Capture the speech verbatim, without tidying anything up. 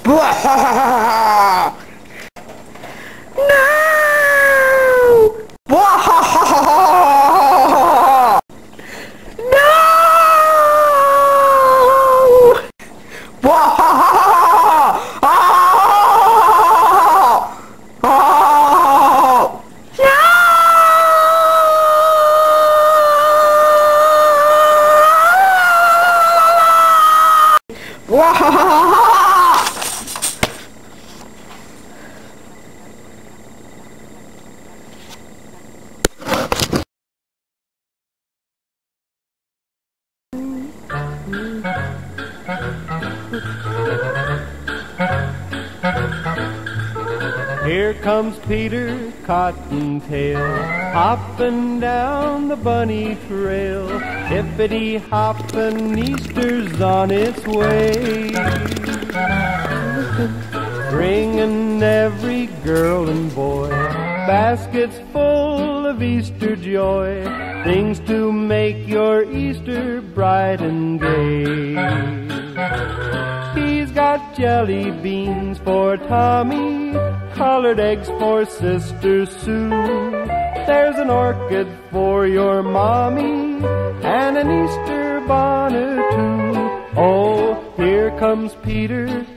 Bwahahaha! No! Bwahahaha! No! Bwahahaha! Ah! Ah! No! Bwahahaha! Here comes Peter Cottontail, hopping down the bunny trail. Hippity hoppin', Easter's on its way, bringing every girl and boy baskets full of Easter joy, things to make your Easter bright and gay. He's got jelly beans for Tommy, colored eggs for Sister Sue. There's an orchid for your mommy, and an Easter bonnet too. Oh, here comes Peter